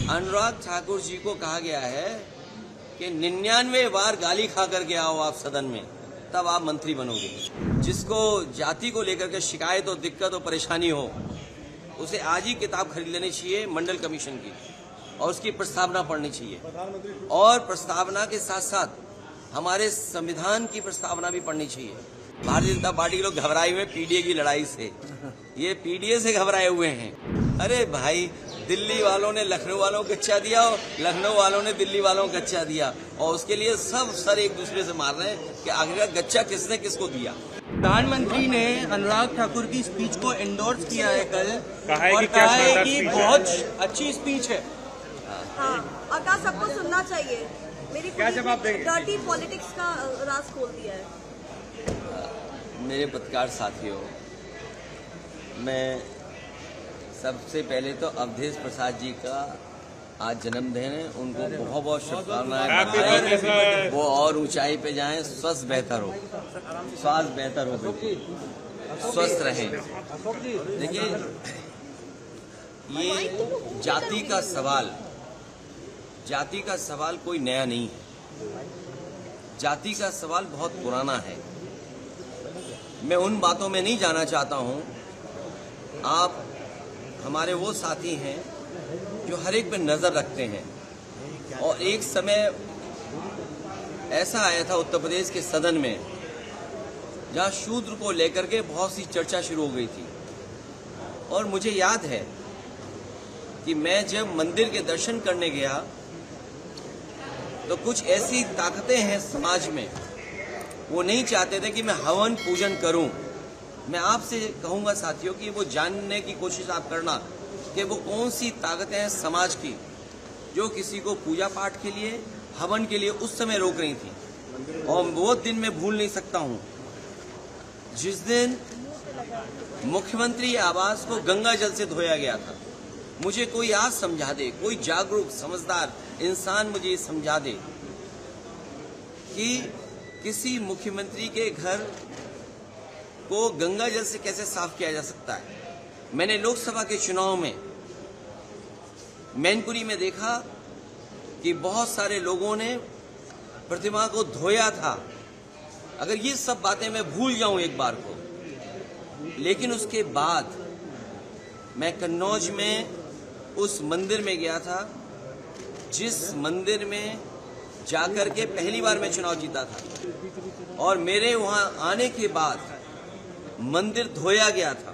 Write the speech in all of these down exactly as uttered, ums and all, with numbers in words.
अनुराग ठाकुर जी को कहा गया है कि निन्यानवे बार गाली खा करके आओ आप सदन में, तब आप मंत्री बनोगे। जिसको जाति को लेकर के शिकायत और दिक्कत और परेशानी हो, उसे आज ही किताब खरीद लेनी चाहिए मंडल कमीशन की और उसकी प्रस्तावना पढ़नी चाहिए। और प्रस्तावना के साथ साथ हमारे संविधान की प्रस्तावना भी पढ़नी चाहिए। भारतीय जनता पार्टी के लोग घबराए हुए पीडीए की लड़ाई से, ये पीडीए से घबराए हुए हैं। अरे भाई, दिल्ली वालों ने लखनऊ वालों को कच्चा दिया और लखनऊ वालों ने दिल्ली वालों को कच्चा दिया, और उसके लिए सब सर एक दूसरे से मार रहे हैं कि आखिर गच्चा किसने किसको दिया। प्रधानमंत्री ने अनुराग ठाकुर की स्पीच को एंडोर्स किया है कल, कहा है और कि कहा है कि बहुत अच्छी स्पीच है। हाँ, और कहा सबको सुनना चाहिए। मेरी क्या जवाब देंगे? डर्टी पॉलिटिक्स का राज खोल दिया है। मेरे पत्रकार साथियों, मैं सबसे पहले तो अवधेश प्रसाद जी का आज जन्मदिन है, उनको बहुत बहुत शुभकामनाएं। वो और ऊंचाई पे जाएं, स्वस्थ बेहतर हो, स्वास्थ्य बेहतर हो, स्वस्थ रहें। देखिए, ये जाति का सवाल जाति का सवाल कोई नया नहीं है। जाति का सवाल बहुत पुराना है। मैं उन बातों में नहीं जाना चाहता हूं। आप हमारे वो साथी हैं जो हर एक पे नजर रखते हैं, और एक समय ऐसा आया था उत्तर प्रदेश के सदन में जहां शूद्र को लेकर के बहुत सी चर्चा शुरू हो गई थी। और मुझे याद है कि मैं जब मंदिर के दर्शन करने गया तो कुछ ऐसी ताकतें हैं समाज में, वो नहीं चाहते थे कि मैं हवन पूजन करूं। मैं आपसे कहूंगा साथियों कि वो जानने की कोशिश आप करना कि वो कौन सी ताकतें हैं समाज की जो किसी को पूजा पाठ के लिए, हवन के लिए उस समय रोक रही थी। और वो दिन मैं भूल नहीं सकता हूं जिस दिन मुख्यमंत्री आवास को गंगा जल से धोया गया था। मुझे कोई आज समझा दे, कोई जागरूक समझदार इंसान मुझे ये समझा दे कि किसी मुख्यमंत्री के घर को गंगा जल से कैसे साफ किया जा सकता है। मैंने लोकसभा के चुनाव में मैनपुरी में देखा कि बहुत सारे लोगों ने प्रतिमा को धोया था। अगर ये सब बातें मैं भूल जाऊं एक बार को, लेकिन उसके बाद मैं कन्नौज में उस मंदिर में गया था जिस मंदिर में जाकर के पहली बार मैं चुनाव जीता था, और मेरे वहां आने के बाद मंदिर धोया गया था।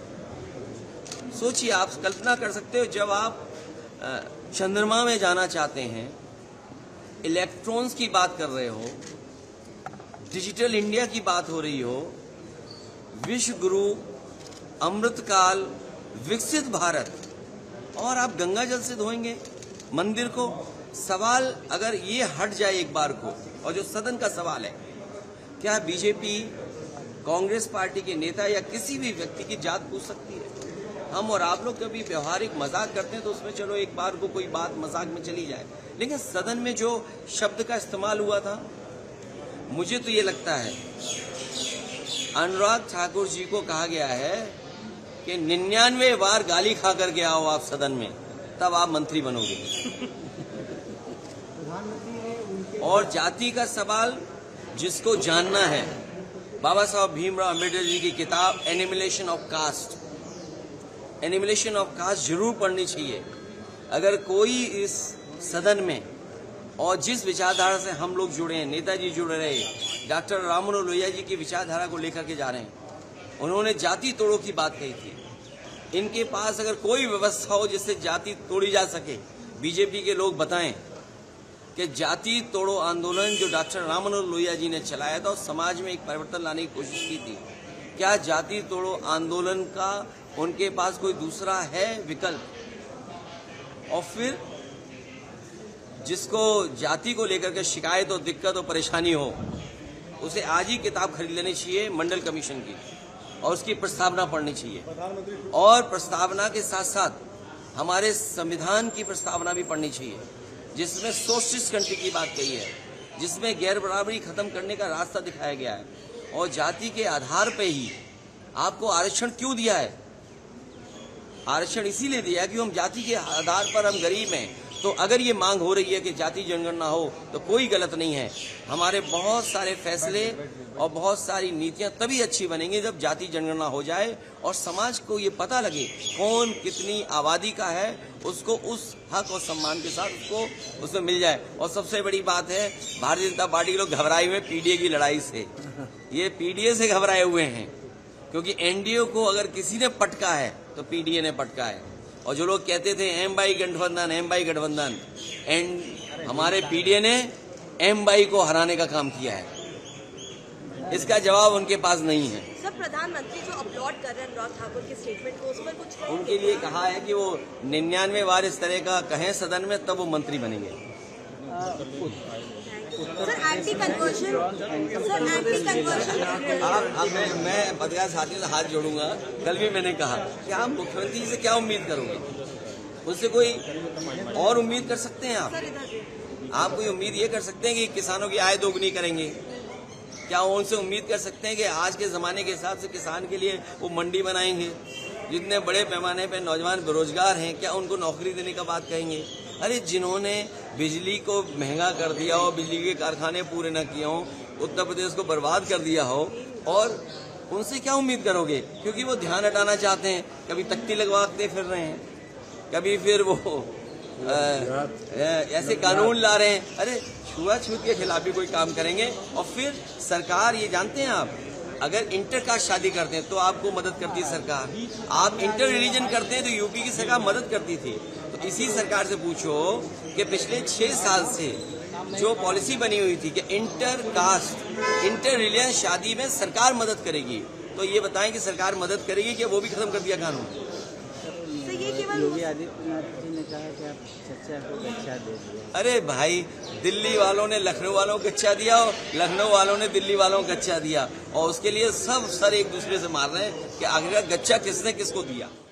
सोचिए, आप कल्पना कर सकते हो, जब आप चंद्रमा में जाना चाहते हैं, इलेक्ट्रॉन्स की बात कर रहे हो, डिजिटल इंडिया की बात हो रही हो, विश्व गुरु, अमृतकाल, विकसित भारत, और आप गंगा जल से धोएंगे मंदिर को। सवाल अगर ये हट जाए एक बार को, और जो सदन का सवाल है, क्या बीजेपी, कांग्रेस पार्टी के नेता या किसी भी व्यक्ति की जात पूछ सकती है? हम और आप लोग कभी व्यवहारिक मजाक करते हैं तो उसमें चलो एक बार को कोई बात मजाक में चली जाए, लेकिन सदन में जो शब्द का इस्तेमाल हुआ था, मुझे तो ये लगता है अनुराग ठाकुर जी को कहा गया है कि निन्यानवे बार गाली खा करके आओ आप सदन में, तब आप मंत्री बनोगे। और जाति का सवाल जिसको जानना है, बाबा साहब भीमराव अम्बेडकर जी की किताब annihilation of caste, annihilation of caste जरूर पढ़नी चाहिए। अगर कोई इस सदन में, और जिस विचारधारा से हम लोग जुड़े हैं, नेताजी जुड़े रहे, डॉक्टर राम मनोहर लोहिया जी की विचारधारा को लेकर के जा रहे हैं, उन्होंने जाति तोड़ो की बात कही थी। इनके पास अगर कोई व्यवस्था हो जिससे जाति तोड़ी जा सके, बीजेपी के लोग बताएं कि जाति तोड़ो आंदोलन जो डॉक्टर राम मनोहर लोहिया जी ने चलाया था और समाज में एक परिवर्तन लाने की कोशिश की थी, क्या जाति तोड़ो आंदोलन का उनके पास कोई दूसरा है विकल्प? और फिर जिसको जाति को लेकर के शिकायत और दिक्कत और परेशानी हो, उसे आज ही किताब खरीद लेनी चाहिए मंडल कमीशन की और उसकी प्रस्तावना पढ़नी चाहिए। और प्रस्तावना के साथ साथ हमारे संविधान की प्रस्तावना भी पढ़नी चाहिए, जिसमें सोशलिस्ट कंट्री की बात कही है, जिसमें गैर बराबरी खत्म करने का रास्ता दिखाया गया है, और जाति के आधार पर ही आपको आरक्षण क्यों दिया है? आरक्षण इसीलिए दिया कि हम जाति के आधार पर हम गरीब हैं। तो अगर ये मांग हो रही है कि जाति जनगणना हो तो कोई गलत नहीं है। हमारे बहुत सारे फैसले और बहुत सारी नीतियां तभी अच्छी बनेंगी जब जाति जनगणना हो जाए और समाज को ये पता लगे कौन कितनी आबादी का है, उसको उस हक और सम्मान के साथ उसको उसमें मिल जाए। और सबसे बड़ी बात है, भारतीय जनता पार्टी के लोग घबराए हुए पीडीए की लड़ाई से। ये पीडीए से घबराए हुए हैं क्योंकि एनडीए को अगर किसी ने पटका है तो पीडीए ने पटका है। और जो लोग कहते थे एम बाई गठबंधन एम बाई गठबंधन, एंड हमारे पीडीए ने एम बाई को हराने का काम किया है। इसका जवाब उनके पास नहीं है। सर, प्रधानमंत्री जो अपलोड कर रहे हैं अनुराग ठाकुर के स्टेटमेंट को, उस पर कुछ कहेंगे? उनके लिए कहा है कि वो निन्यानवे बार इस तरह का कहें सदन में तब वो मंत्री बनेंगे। Sir, anti conversion sir anti conversion आप अब मैं मैं पत्रकार साथियों से हाथ जोड़ूंगा। कल भी मैंने कहा कि आप मुख्यमंत्री से क्या उम्मीद करोगे, उससे कोई और उम्मीद कर सकते हैं आप? सर, इधर आप कोई उम्मीद ये कर सकते हैं कि किसानों की आय दोगुनी करेंगे? क्या उनसे उम्मीद कर सकते हैं कि आज के जमाने के हिसाब से किसान के लिए वो मंडी बनाएंगे? जितने बड़े पैमाने पे नौजवान बेरोजगार हैं, क्या उनको नौकरी देने का बात कहेंगे? अरे जिन्होंने बिजली को महंगा कर दिया हो, बिजली के कारखाने पूरे न किए हों, उत्तर प्रदेश को बर्बाद कर दिया हो, और उनसे क्या उम्मीद करोगे? क्योंकि वो ध्यान हटाना चाहते हैं। कभी तख्ती लगवाते फिर रहे हैं, कभी फिर वो आ, ऐसे कानून ला रहे हैं। अरे छुआछूत के खिलाफ भी कोई काम करेंगे। और फिर सरकार, ये जानते हैं आप, अगर इंटर कास्ट शादी करते हैं तो आपको मदद करती है सरकार। आप इंटर रिलीजन करते हैं तो यूपी की सरकार मदद करती थी। तो इसी सरकार से पूछो कि पिछले छह साल से जो पॉलिसी बनी हुई थी कि इंटर कास्ट इंटर रिलीजन शादी में सरकार मदद करेगी, तो ये बताएं कि सरकार मदद करेगी कि वो भी खत्म कर दिया कानून? तो ये केवल योगी आदित्यनाथ जी ने कहा कि आप चर्चा को गच्चा दे दिया। अरे भाई, दिल्ली वालों ने लखनऊ वालों को गच्चा दिया और लखनऊ वालों ने दिल्ली वालों को गच्चा दिया, और उसके लिए सब सर एक दूसरे से मार रहे हैं कि आखिर गच्चा किसने किसको दिया।